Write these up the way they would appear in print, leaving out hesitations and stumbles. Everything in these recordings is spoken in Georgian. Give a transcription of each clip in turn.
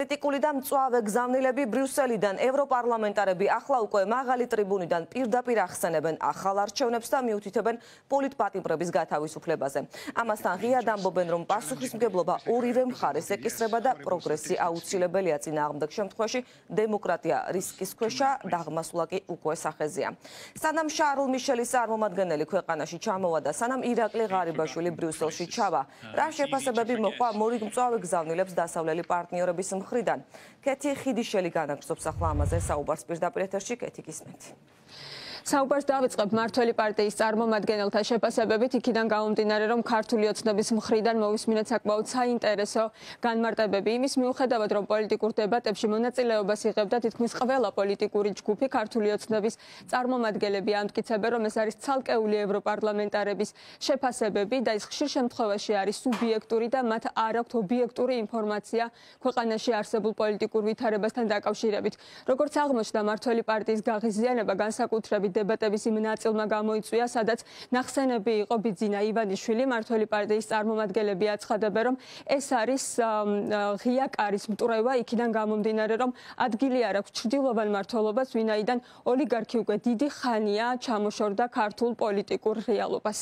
კრიტიკული და მწვავე გზავნილები ბრიუსელიდან ევროპარლამენტარები ახლა უკვე მაღალი ტრიბუნიდან პირდაპირ ახსენებენ ახალ არჩევნებს და მიუთითებენ პოლიტპატიმრების გათავისუფლებაზე. ამასთან ღიად ამბობენ, რომ პასუხისმგებლობა ორივე მხარეს ეკისრება და პროგრესი აუცილებელია წინააღმდეგ შემთხვევაში დემოკრატია რისკის ქვეშა, დაღმასვლა კი უკვე სახეზეა. სანამ შარლ მიშელის წარმომადგენელი ქვეყანაში ჩამოვა და სანამ ირაკლი ღარიბაშვილი ბრიუსელში ჩავა, რა შეფასებები მოჰყვა მორიგ მწვავე გზავნილებს დასავლელი პარტნიორების მხრიდან. კეთი ხიდიშელი განაგრძობს ახლა ამაზე საუბარს პირდაპირ ეთერში. კეთი, გისმენთ. საუბარს დავიწყებ მართველი პარტიის წარმომადგენელთა შეფასებებით, იქიდან გამომდინარე, რომ ქართული ოცნების მხრიდან მოვისმინეთ საკმაოდ საინტერესო განმარტებები. იმის მიუხედავად, რომ პოლიტიკურ დებატებში მონაწილეობას იღებდა თითქმის ყველა პოლიტიკური ჯგუფი, ქართული ოცნების წარმომადგენლები ამტკიცებენ, რომ ეს არის ცალკეული ევროპარლამენტარების შეფასებები და ის ხშირ შემთხვევაში არის სუბიექტური და მათ არ აქვთ ობიექტური ინფორმაცია ქვეყანაში არსებულ პოლიტიკურ ვითარებასთან დაკავშირებით. როგორც აღმოჩნდა, მართველი პარტიის გაღიზიანება განსაკუთრებით დებატების იმ ნაწილმა გამოიწვია, სადაც ნახსენები იყო ბიძინა ივანიშვილი. მართველი პარტიის წარმომადგენლები აცხადებენ, რომ ეს არის ღია კარის მტვრევა, იქიდან გამომდინარე, რომ ადგილი არ აქვს ჩრდილოვან მმართველობას, ვინაიდან ოლიგარქი უკვე დიდი ხანია ჩამოშორდა ქართულ პოლიტიკურ რეალობას.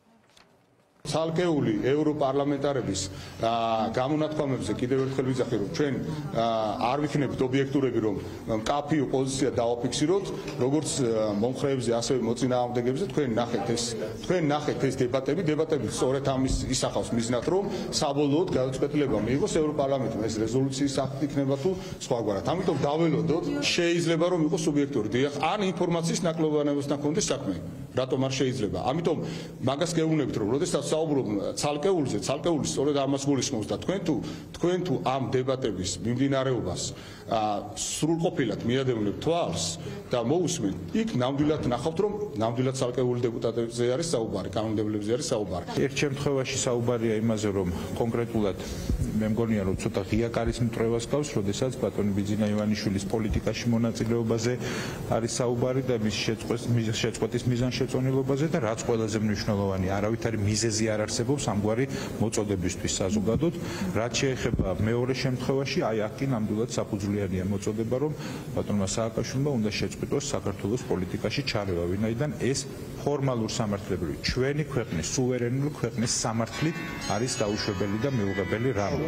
ცალკეული ევროპარლამენტარების გამონათქვამებზე კიდევ ერთხელ ვიძახი, რომ ჩვენ არ ვიქნებით ობიექტურები, რომ მკაფიო პოზიცია დავაფიქსიროთ, როგორც მომხრეებზე, ასევე მოწინააღმდეგებზე. თქვენ ნახეთ ეს დებატები სწორედ ამის ისახავს მიზნად, რომ საბოლოოდ გადაწყვეტილება მიიღოს ევროპარლამენტმა, ეს რეზოლუციის სახით იქნება თუ სხვაგვარად. ამიტომ დაველოდოთ, შეიძლება რომ იყოს სუბიექტური, დიახ, ან ინფორმაციის ნაკლობანებასთან კონდეს საქმე. რატომ არ შეიძლება? ამიტომ მაგას გეუბნებით, რომ როდესაც საუბრობ ცალკეულზე, სწორედ ამას გულისხმობს და თქვენ თუ ამ დებატების მიმდინარეობას სრულყოფილად მიადევნებთ თვალს და მოусმენ, იქ ნამდვილად ნახავთ, რომ ნამდვილად ცალკეული დეპუტატებზე არის საუბარი, კანონმდებლებზე არის საუბარი. ერთ შემთხვევაში საუბარია იმაზე, რომ კონკრეტულად მე მგონია, რომ ცოტა ღია კარის მტვრევას გავს, როდესაც ბატონი ბიძინა ივანიშვილის პოლიტიკაში მონაწილეობაზე არის საუბარი და მის შეწყვეტის მიზანშეწონილობაზე და რაც ყველაზე მნიშვნელოვანია, არავითარი მიზეზი არ არსებობს ამგვარი მოწოდებისთვის საზოგადოდ. რაც შეეხება მეორე შემთხვევაში, აი აქ კი ნამდვილად საფუძვლიანია მოწოდება, რომ ბატონმა სააკაშვილმა უნდა შეწყვიტოს საქართველოს პოლიტიკაში ჩარევა, ვინაიდან ეს ფორმალურ სამართლებრივ ჩვენი ქვეყნის სუვერენული ქვეყნის სამართლით არის დაუშვებელი და მიუღებელი რამ.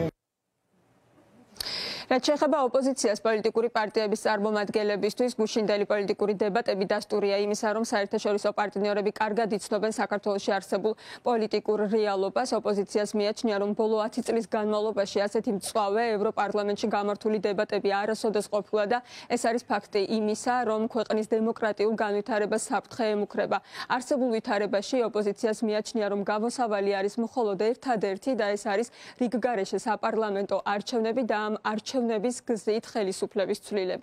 რაც შეეხება ოპოზიციას პოლიტიკური პარტიების წარმომადგენლებისთვის, გუშინდელი პოლიტიკური დებატები დასტურია იმისა, რომ საერთაშორისო პარტნიორები კარგად იცნობენ საქართველოში არსებულ პოლიტიკურ რეალობას. ოპოზიციას მიაჩნია, რომ ბოლო 10 წლის განმავლობაში ასეთი მწვავე ევროპარლამენტში გამართული დებატები არასოდეს ყოფილა და ეს არის ფაქტი იმისა, რომ ქვეყნის დემოკრატიულ განვითარებას საფრთხე ემუქრება. არსებულ ვითარებაში ოპოზიციას მიაჩნია, რომ გამოსავალი არის მხოლოდ ერთადერთი და ეს არის რიგგარეშე საპარლამენტო არჩევნები და ამ არჩევნების გზით ხელისუფლების ცვლილება.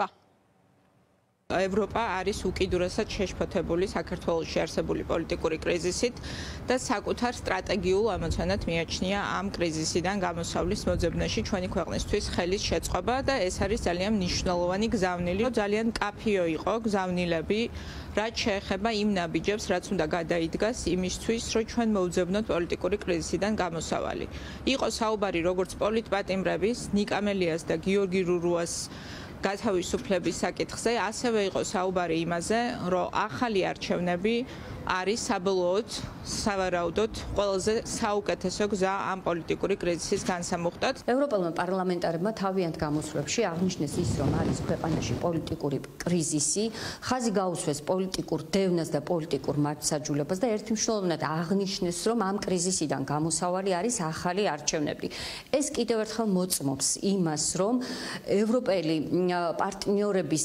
ევროპა არის უკიდურესად შეშფოთებული საქართველოში არსებული პოლიტიკური კრიზისით და საკუთარ სტრატეგიულ ამოცანად მიაჩნია ამ კრიზისიდან გამოსავლის მოძებნაში ჩვენი ქვეყნისთვის ხელის შეწყობა და ეს არის ძალიან მნიშვნელოვანი გზავნილი. ძალიან მკაფიო იყო გზავნილები, რაც შეეხება იმ ნაბიჯებს, რაც უნდა გადაიდგას იმისთვის, რომ ჩვენ მოვძებნოთ პოლიტიკური კრიზისიდან გამოსავალი. იყო საუბარი როგორც პოლიტპატიმრების, ნიკა მელიას და გიორგი რურუას გათავისუფლების საკითხზე, ასევე იყო საუბარი იმაზე, რომ ახალი არჩევნები არის საბოლოოდ სავარაუდოდ ყველაზე საუკეთესო გზა ამ პოლიტიკური კრიზისის განსამუხტად. ევროპელმა პარლამენტარებმა თავიანთ გამოსვლებში აღნიშნეს ის, რომ არის ქვეყანაში პოლიტიკური კრიზისი, ხაზი გაუსვეს პოლიტიკურ დევნას და პოლიტიკურ მართლმსაჯულებას და ერთმნიშვნელოვნად აღნიშნეს, რომ ამ კრიზისიდან გამოსავალი არის ახალი არჩევნები. ეს კიდევ ერთხელ მოწმობს იმას, რომ ევროპელი პარტნიორების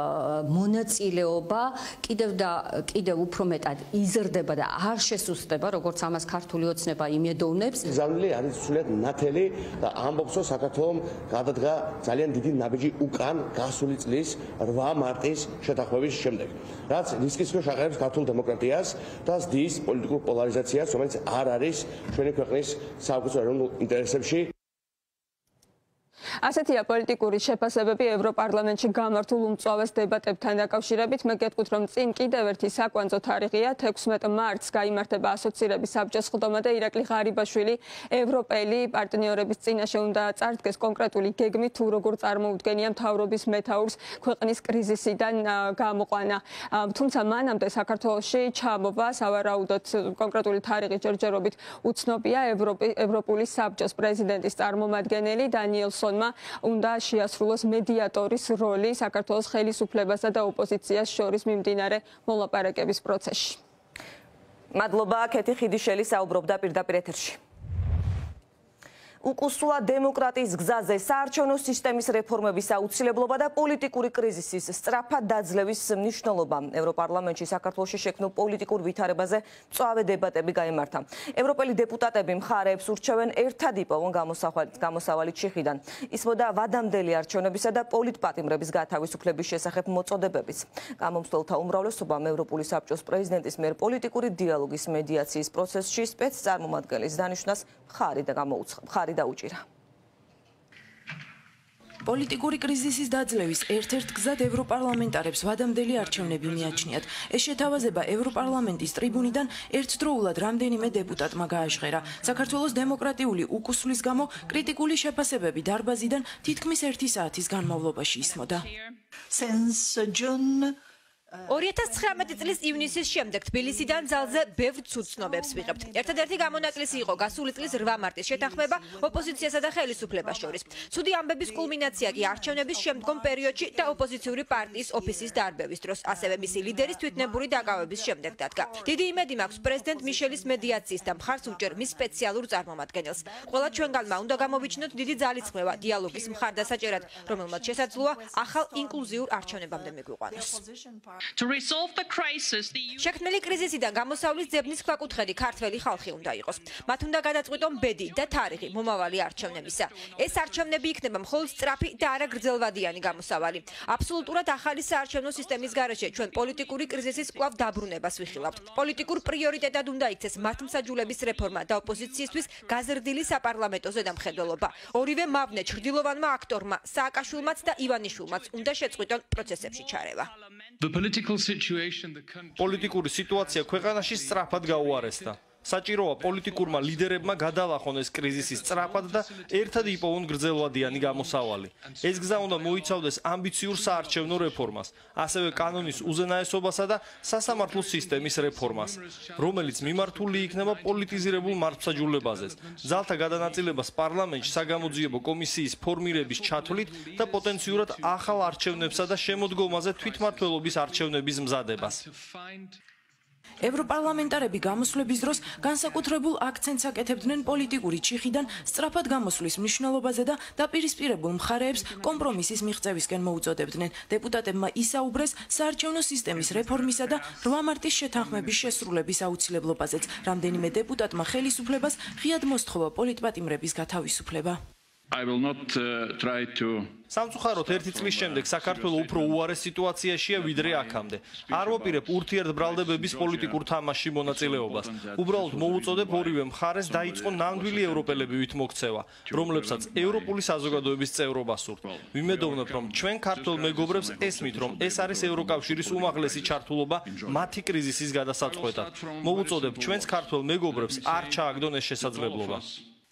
მონაწილეობა კიდევ უფრო მეტად იზრდება და არ შესუსტება, როგორც ამას ქართული ოცნება იმედოვნებს. გზავნილი არის სულად ნათელი და ამბობს, რომ საქართველოს გადადგა ძალიან დიდი ნაბიჯი უკან გასული წლის 8 მარტის შეთანხმების შემდეგ, რაც რისკის ქვეშ აყენებს ქართულ დემოკრატიას და ზრდის პოლიტიკურ პოლარიზაციას, რომელიც არ არის ჩვენი ქვეყნის საუკეთესო ეროვნულ ინტერესებში. ასეთია პოლიტიკური შეფასებები ევროპარლამენტში გამართულ უმწვავეს დებატებთან დაკავშირებით. მე გეტყვით, რომ წინ კიდევ ერთი საკვანძო თარიღია 16 მარტს გაიმართება ასოცირების საბჭოს ხდომა და ირაკლი ღარიბაშვილი ევროპელი პარტნიორების წინაშე უნდა წარდგეს კონკრეტული გეგმით თუ როგორ წარმოუდგენია მთავრობის მეთაურს ქვეყნის კრიზისიდან გამოყვანა. თუმცა მანამდე საქართველოში ჩამოვა სავარაუდოდ კონკრეტული თარიღი ჯერჯერობით უცნობია. ევროპული საბჭოს პრეზიდენტის წარმომადგენელი დანიელსონმა უნდა შეასრულოს მედიატორის როლი საქართველოს ხელისუფლებასა და ოპოზიციას შორის მიმდინარე მოლაპარაკების პროცესში. მადლობა, კეთი ხიდიშელი საუბრობდა პირდაპირ ეთერში. უკუსვლა დემოკრატიის გზაზე საარჩევნო სისტემის რეფორმების აუცილებლობა და პოლიტიკური კრიზისის სწრაფად დაძლევის მნიშვნელობა. ევროპარლამენტში საქართველოში შექმნილ პოლიტიკურ ვითარებაზე მწვავე დებატები გაიმართა. ევროპელი დეპუტატები მხარეებს ურჩევენ ერთად იპოვონ გამოსავალი ჩიხიდან. ისმოდა ვადამდელი არჩევნებისა და პოლიტპატიმრების გათავისუფლების შესახებ მოწოდებებიც. გამომცდელთა უმრავლესობამ ევროპული საბჭოს პრეზიდენტის მიერ პოლიტიკური დიალოგის მედიაციის პროცესში სპეცწარმომადგენლის დანიშვნას მხარი დაუჭირა. პოლიტიკური კრიზისის დაძლევის ერთ-ერთ გზად ევროპარლამენტარებს ვადამდელი არჩევნები მიაჩნიათ. ეს შეთავაზება ევროპარლამენტის ტრიბუნიდან ერთდროულად რამდენიმე დეპუტატმა გააჟღერა. საქართველოს დემოკრატიული უკუსვლის გამო კრიტიკული შეფასებები დარბაზიდან თითქმის 1 საათის განმავლობაში ისმოდა. 2019 წლის ივნისის შემდეგ თბილისიდან ძალზე ბევრ ცუცნობებს ვიღებთ. ერთადერთი გამონაკლისი იყო გასული წლის 8 მარტის შეთანხმება ოპოზიციასა და ხელისუფლებას შორის. ცუდი ამბების კულმინაცია კი არჩევნების შემდგომ პერიოდში და ოპოზიციური პარტიის ოფისის დარბევის დროს, ასევე მისი ლიდერის თვითნებური დაკავების შემდეგ დადგა. დიდი იმედი მაქვს პრეზიდენტ მიშელის მედიაციის და მხარს უჭერ მის სპეციალურ წარმომადგენელს. ყველა ჩვენგანმა უნდა გამოვიჩინოთ დიდი ძალისხმევა დიალოგის მხარდასაჭერად, რომელმაც შესაძლოა ახალ ინკლუზიურ არჩევნებამდე მიგვიყვანოს. შექმნილი კრიზისიდან გამოსავლის ძებნის ქვაკუთხედი ქართველი ხალხი უნდა იყოს. მათ უნდა გადაწყვიტონ ბედი და თარიღი მომავალი არჩევნებისა. ეს არჩევნები იქნება მხოლოდ სწრაფი და არა გრძელვადიანი გამოსავალი. აბსოლუტურად ახალი საარჩევნო სისტემის გარეშე ჩვენ პოლიტიკური კრიზისის კვლავ დაბრუნებას ვიხილავთ. პოლიტიკურ პრიორიტეტად უნდა იქცეს მართლმსაჯულების რეფორმა და ოპოზიციისთვის გაზრდილი საპარლამენტო ზედამხედველობა. ორივე მავნე ჩრდილოვანმა აქტორმა, სააკაშვილმაც და ივანიშვილმაც უნდა შეწყვიტონ პროცესებში ჩარევა. პოლიტიკური სიტუაცია ქვეყანაში სწრაფად გაუარესდა. საჭიროა პოლიტიკურმა ლიდერებმა გადალახონ ეს კრიზისი სწრაფად და ერთად იპოვონ გრძელვადიანი გამოსავალი. ეს გზა უნდა მოიცავდეს ამბიციურ საარჩევნო რეფორმას, ასევე კანონის უზენაესობასა და სასამართლო სისტემის რეფორმას, რომელიც მიმართული იქნება პოლიტიზირებულ მართლმსაჯულებაზეც, ძალთა გადანაწილებას პარლამენტში საგამოძიებო კომისიის ფორმირების ჩათვლით და პოტენციურად ახალ არჩევნებსა და შემოდგომაზე თვითმმართველობის არჩევნების მზადებას. ევროპარლამენტარები გამოსვლების დროს განსაკუთრებულ აქცენტს აკეთებდნენ პოლიტიკური ჩიხიდან სწრაფად გამოსვლის მნიშვნელობაზე და დაპირისპირებულ მხარეებს კომპრომისის მიღწევისკენ მოუწოდებდნენ. დეპუტატებმა ისაუბრეს საარჩევნო სისტემის რეფორმისა და 8 მარტის შეთანხმების შესრულების აუცილებლობაზეც. რამდენიმე დეპუტატმა ხელისუფლებას ღიად მოსთხოვა პოლიტპატიმრების გათავისუფლება. სამწუხაროდ ერთი წლის შემდეგ საქართველო უფრო უარეს სიტუაციაშია ვიდრე აქამდე. არ ვაპირებ ურთიერთბრალდებების პოლიტიკურ თამაშში მონაწილეობას. უბრალოდ მოვუწოდებ ორივე მხარეს დაიწყო ნამდვილი ევროპელებივით მოქცევა, რომლებსაც ევროპული საზოგადოების წევრობა სურთ. ვიმედოვნებ, რომ ჩვენ ქართველ მეგობრებს ესმით, რომ ეს არის ევროკავშირის უმაღლესი ჩართულობა მათი კრიზისის გადასაწყვეტად. მოვუწოდებ ჩვენს ქართველ მეგობრებს არ ჩააგდონ ეს შესაძლებლობა.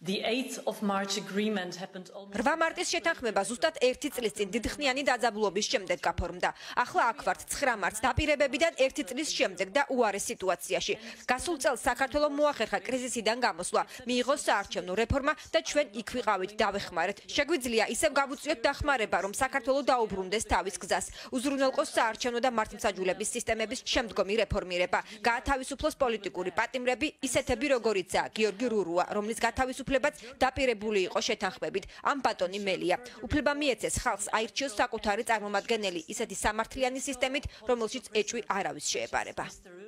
8 მარტის შეთანხმება ზუსტად 1 წლის წინ დიდხნიანი დაძაბულობის შემდეგ გაფორმდა. ახლა აქ ვართ 9 მარტს დაპირებებიდან 1 წლის შემდეგ და უარეს სიტუაციაში. გასულ წელს საქართველომ მოახერხა კრიზისიდან გამოსვლა, მიიღო საარჩევნო რეფორმა და ჩვენ იქ ვიყავით დავეხმარეთ. შეგვიძლია ისევ გავუწიოთ დახმარება, რომ საქართველო დაუბრუნდეს თავის გზას. უზრუნველყოს საარჩევნო და მართლმსაჯულების სისტემების შემდგომი რეფორმირება. გაათავისუფლოს პოლიტიკური პატიმრები, ისეთები როგორიცაა გიორგი რურუა, რომლის გათავისუფლებას დაპირებული იყო შეთანხმებით. ამ ბატონი მელია. უფლება მიეცეს ხალხს აირჩიოს საკუთარი წარმომადგენელი ისეთი სამართლიანი სისტემით, რომელშიც ეჭვი არავის შეეპარება.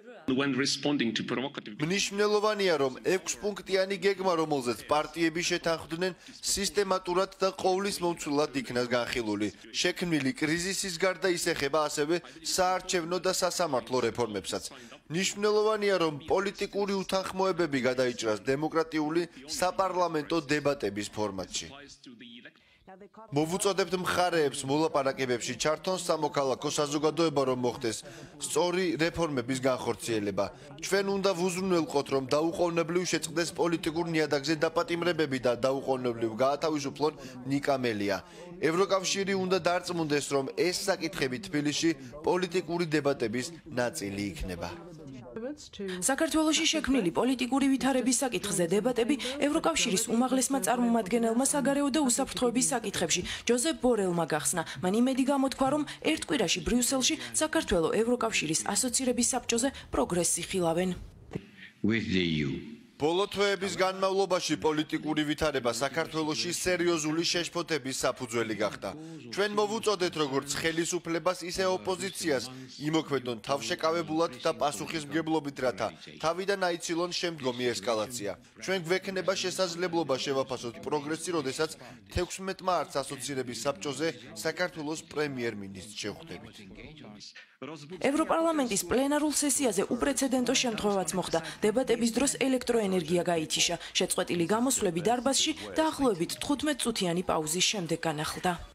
მნიშვნელოვანია, რომ 6-პუნქტიანი გეგმა, რომელზეც პარტიები შეთანხმდნენ, სისტემატურად და ყოვლისმომცვლელად იქნას განხილული. შექმნილი კრიზისის გარდა ისეხება ასევე საარჩევნო და სასამართლო რეფორმებსაც. მნიშვნელოვანია, რომ პოლიტიკური უთანხმოებები გადაიჭრას დემოკრატიული საპარლამენტო დებატების ფორმატში. მოვუწოდებთ მხარეებს მოლაპარაკებებში ჩართონ სამოქალაქო საზოგადოება რომ მოხდეს სწორი რეფორმების განხორციელება. ჩვენ უნდა ვუზრუნველყოთ რომ დაუყოვნებლივ შეწყდეს პოლიტიკურ ნიადაგზე დაპატიმრებები და დაუყოვნებლივ გაათავისუფლონ ნიკამელია. ევროკავშირი უნდა დარწმუნდეს რომ ეს საკითხები თბილისში პოლიტიკური დებატების ნაწილი იქნება. საქართველოში შექმნილი პოლიტიკური ვითარების საკითხზე დებატები ევროკავშირის უმაღლესმა წარმომადგენელმა საგარეო და უსაფრთხოების საკითხებში ჯოზეფ ბორელმა გახსნა. მან იმედი გამოთქვა, რომ ერთ კვირაში ბრიუსელში საქართველოს ევროკავშირის ასოცირების საბჭოზე პროგრესი ხილავენ. ბოლო თვეების განმავლობაში პოლიტიკური ვითარება საქართველოში სერიოზული შეშფოთების საფუძველი გახდა. ჩვენ მოვუწოდეთ როგორც ხელისუფლებას, ისე ოპოზიციას იმოქმედონ თავშეკავებულად და პასუხისმგებლობით, რათა თავიდან აიცილონ შემდგომი ესკალაცია. ჩვენ გვექნება შესაძლებლობა შევაფასოთ პროგრესი, როდესაც 16 მარტს ასოცირების საბჭოზე საქართველოს პრემიერ-მინისტრს შევხვდებით. ევროპარლამენტის პლენარულ სესიაზე უპრეცედენტო შემთხვევაც მოხდა. დებატების დროს ელექტროენერგია გაითიშა. შეწყვეტილი გამოსვლები დარბაზში დაახლოებით 15 წუთიანი პაუზის შემდეგ განახლდა.